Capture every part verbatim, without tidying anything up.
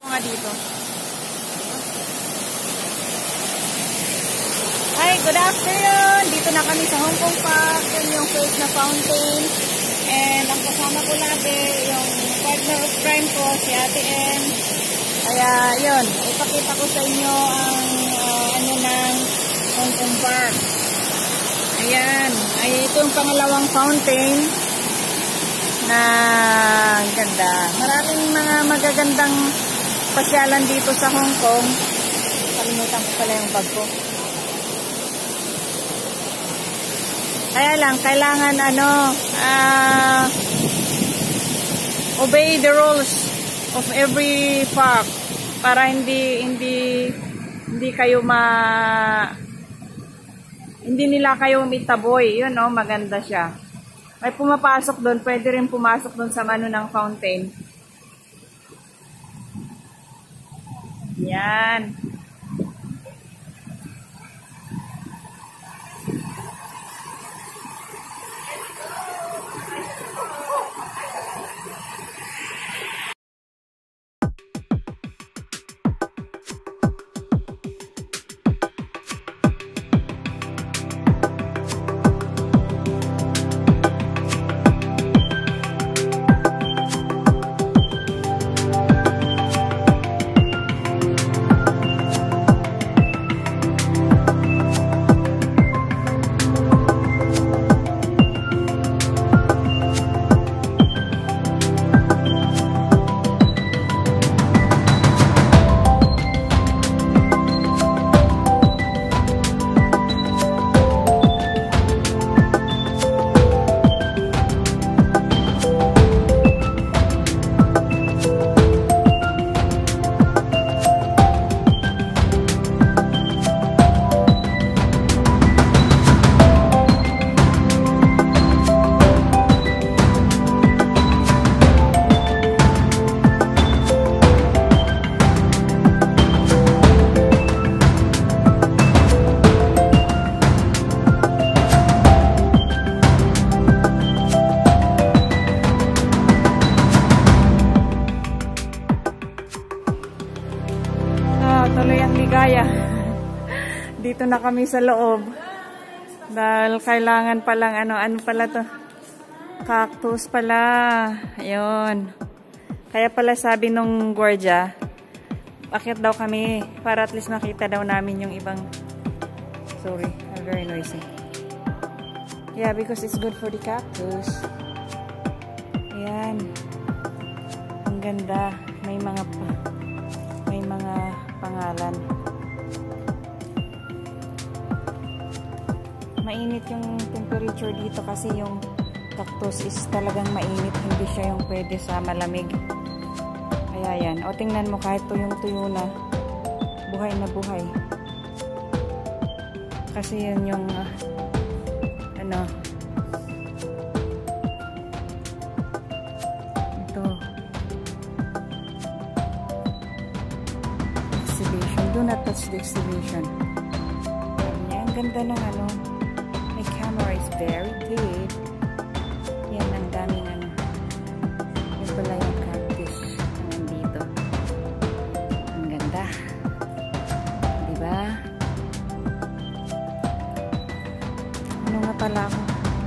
Nga dito. Hi, good afternoon. Dito na kami sa Hong Kong Park. Yan yung first na fountain. And ang kasama ko lagi, yung partner of crime ko, si Ate M. Kaya, yun. Ipakita ko sa inyo ang uh, ano ng Hong Kong Park. Ayan. Ay, ito yung pangalawang fountain na ganda. Maraming mga magagandang pasyalan dito sa Hong Kong. Kalimutan ko pala yung bag ko. Kaya lang, kailangan ano, uh, obey the rules of every park para hindi hindi hindi kayo ma hindi nila kayo mitaboy. Yun, no, maganda siya. May pumapasok doon, pwede rin pumasok doon sa ano ng fountain. Yan. Tuloy ang ligaya. Dito na kami sa loob. Dahil kailangan palang ano, ano pala to? Cactus pala. Ayun. Kaya pala sabi nung gwardiya, akit daw kami para at least makita daw namin yung ibang. Sorry, I'm very noisy. Yeah, because it's good for the cactus. Ayan. Ang ganda. May mga may mga pangalan. Mainit yung temperature dito kasi yung cactus is talagang mainit, hindi siya yung pwede sa malamig. Kaya yan. O tingnan mo, kahit tuyong-tuyo na, buhay na buhay. Kasi yun yung uh, ano ito exhibition. Do not touch the exhibition. Yan, ang ganda ng ano. My camera is very good. Yan, ang daming ano. Yan pala yung cactus na nandito. Ang ganda. Diba? Ano nga pala ako?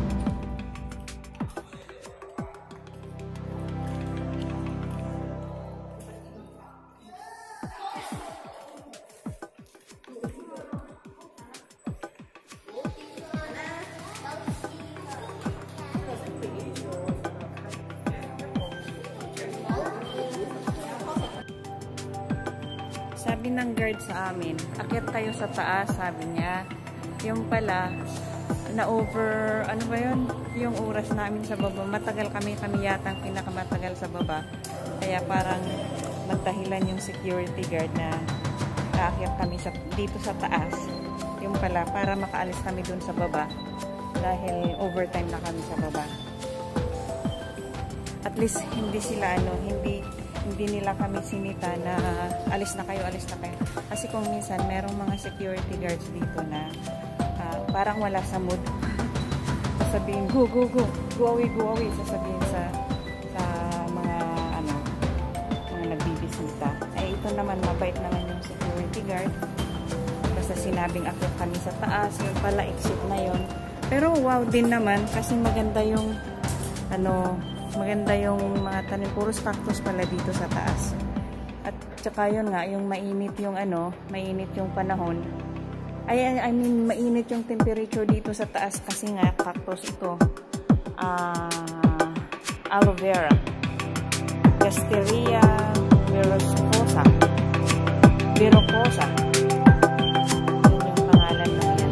Sabi ng guard sa amin, akyat tayo sa taas, sabi niya. Yung pala, na-over, ano ba yun? Yung oras namin sa baba. Matagal kami, kami yata ang pinakamatagal sa baba. Kaya parang nagdahilan yung security guard na aakyat kami sa, dito sa taas. Yung pala, para makaalis kami dun sa baba. Dahil overtime na kami sa baba. At least, hindi sila, ano, hindi... hindi nila kami sinita na alis na kayo, alis na kayo. Kasi kung minsan, merong mga security guards dito na uh, parang wala sa mood. Sasabihin, go, go, go, go away, go away. Sasabihin sa sa mga, ano, mga nagbibisita. Ay, naman, mabait naman yung security guard. Basta sinabing ako kami sa taas, yun pala, exit na yun. Pero wow din naman, kasi maganda yung, ano, maganda yung mga tanim. Puros cactus pala dito sa taas. At tsaka yun nga, yung mainit yung ano, mainit yung panahon. Ay, I mean, mainit yung temperature dito sa taas kasi nga, cactus ito. Ah, uh, aloe vera. Gasteria Verrucosa. Verrucosa. Yun yung pangalan na yan.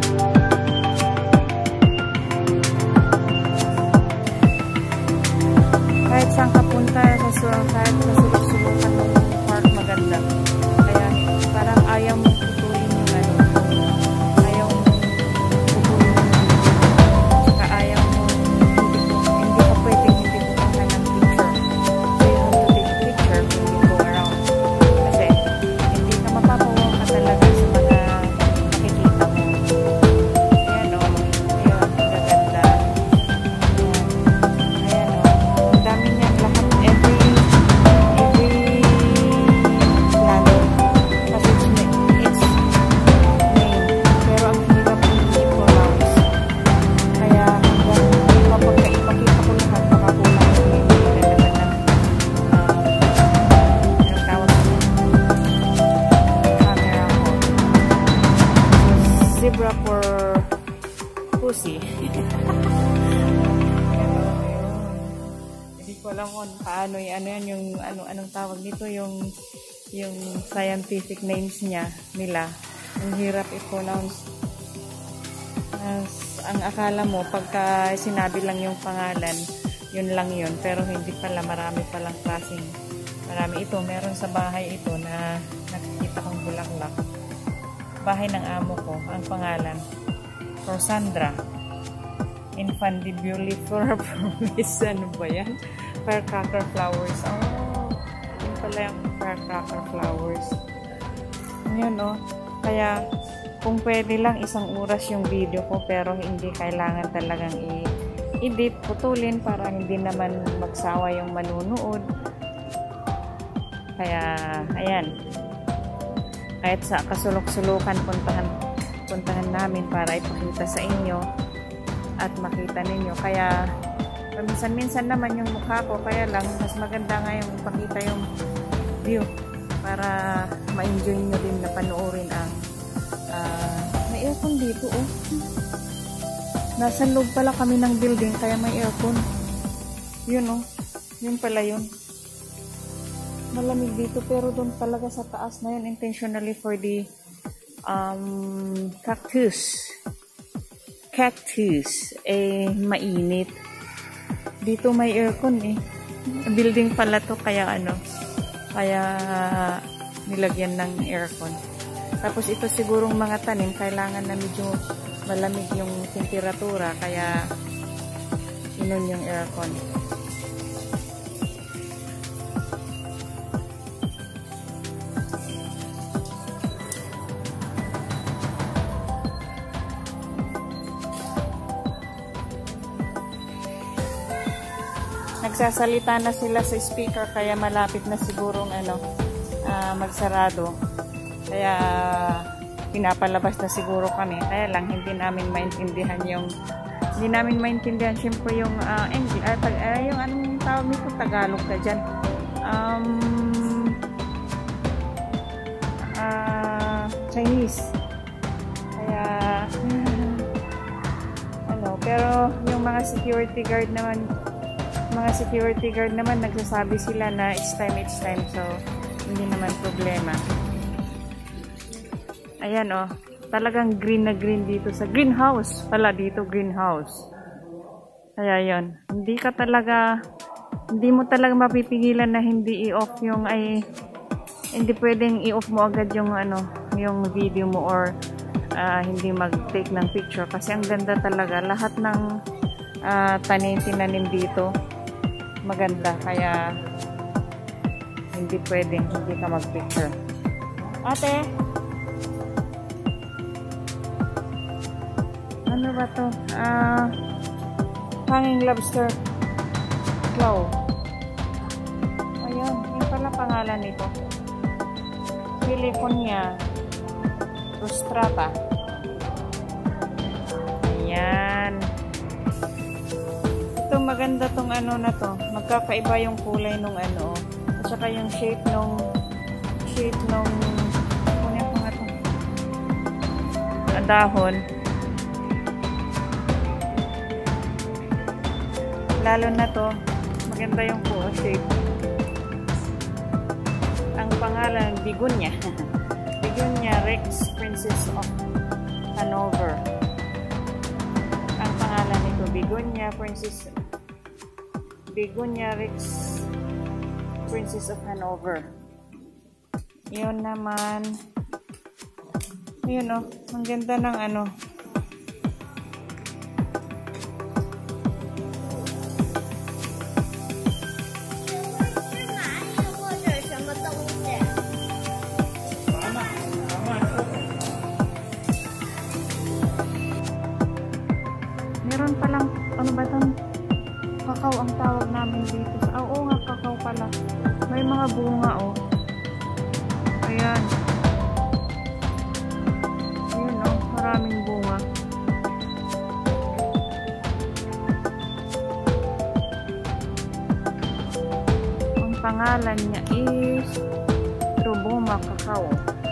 Kahit saan ka punta, sa surang kahit kasulok-sulukan ng park, maganda. Kaya parang ayaw mong putulin yung ano. Ayaw mong putulin yung saka ayaw mong hindi, hindi ka pwedeng hindi pupunta ng picture. So you have to take a picture when you go around. Kasi hindi ka mapapawaw ka talaga sa mga makikita mo. Ayan o. Ayan, magaganda. Ayan o. Ang dami niyan lahat. Every every plano. Kasi it's name. Pero ang hirap hindi pronounce. Kaya hanggang kapag ipakita ko lahat, makakulang ko yung magaganda ng yung tawag ko camera ko. Zebra for pussy. Hindi ko alam kung paano y- ano yan yung ano anong tawag nito yung yung scientific names niya nila. Ang hirap i-pronounce. As, ang akala mo pagka sinabi lang yung pangalan, yun lang yun, pero hindi pala, marami palang klaseng. Marami ito, meron sa bahay ito na nakikita kong bulaklak. Bahay ng amo ko, ang pangalan Rosandra Infundibuliflora Promis. Ano ba yan? Firecracker flowers. Oh, yun pala yung firecracker flowers. Yun o. Kaya kung pwede lang isang oras yung video ko, pero hindi kailangan talagang i-edit, putulin para hindi naman magsawa yung manunood. Kaya ayan, kahit sa kasulok-sulukan puntahan puntahan namin para ipakita sa inyo at makita ninyo. Kaya minsan-minsan naman yung mukha ko, kaya lang mas maganda nga yung ipakita yung view para ma-enjoy nyo din na panoorin ang uh, may aircon dito oh. Nasa loob pala kami ng building kaya may aircon. Yun oh, yun pala yun. Malamig dito pero doon talaga sa taas na yun intentionally for the um, cactus. Cactus eh mainit. Dito may aircon eh. Building pala to kaya ano. Kaya nilagyan ng aircon. Tapos ito sigurong mga tanim kailangan na medyo malamig yung temperatura kaya inon yung aircon. Nagsasalita na sila sa speaker kaya malapit na sigurong ano uh, magsarado. Kaya pinapalabas na siguro kami. Kaya lang hindi namin maintindihan yung hindi namin maintindihan syempre yung uh, English, uh, tag, uh, yung anong tawag nito Tagalog ka dyan. Um, uh, Chinese. Kaya ano, pero yung mga security guard naman mga security guard naman nagsasabi sila na it's time, it's time. So, hindi naman problema. Ayan oh, talagang green na green dito sa greenhouse. Pala dito greenhouse. Kaya yon, hindi ka talaga, hindi mo talaga mapipigilan na hindi i-off yung ay, hindi pwedeng i-off mo agad yung ano, yung video mo or uh, hindi mag-take ng picture. Kasi ang ganda talaga. Lahat ng uh, tanim-tinanim dito maganda, kaya hindi pwedeng hindi ka mag-picture. Ate, ano ba to? Ah, uh, hanging lobster claw. Ayun, yun pala pangalan nito. California Rostrata. Ayan. Ito maganda tong ano na to. Magkakaiba yung kulay nung ano. At saka yung shape nung shape nung kunin ko nga to. Dahon. Lalo na to. Maganda yung po shape. Ang pangalan, Begonia. Begonia Rex, Princess of Hanover. Ang pangalan nito, Begonia Princess Begonia Rex, Princess of Hanover. Yun naman. Ayun oh, ang ganda ng ano. Meron palang, ano ba ito? Kakao ang tawag namin dito. Ah, oo nga, kakao pala. May mga bunga, oh. Ayan. Ayan, oh. Maraming bunga. Ang pangalan niya is Troboma Cacao.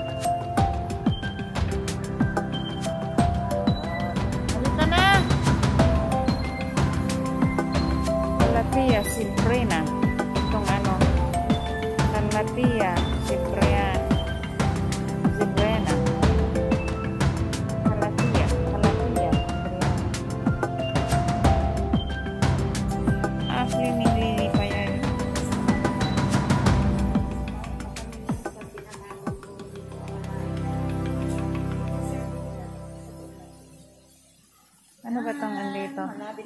Calathea Cibrena. Itong ano, Calathea Cibrena. Cibrena. Calathea. Calathea Cibrena. Ah, swimming lily pa yan. Ano ba itong andito?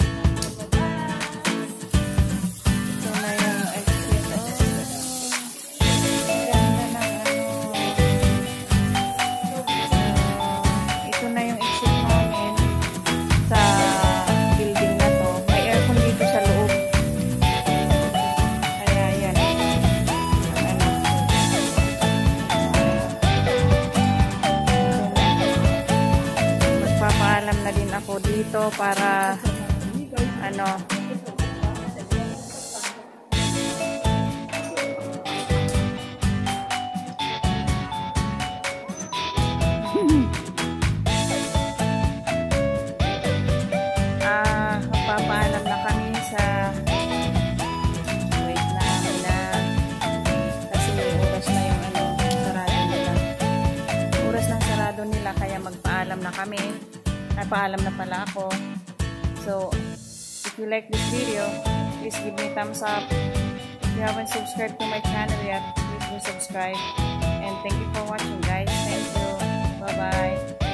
Magpapaalam na din ako dito para ano ah magpapaalam na kami sa wait na nila kasi oras na yung ano sarado nila oras ng sarado nila kaya magpaalam na kami. Ay, paalam na pala ako. So, if you like this video, please give me thumbs up. If you haven't subscribed to my channel yet, please do subscribe. And thank you for watching, guys. Thank you. Bye-bye.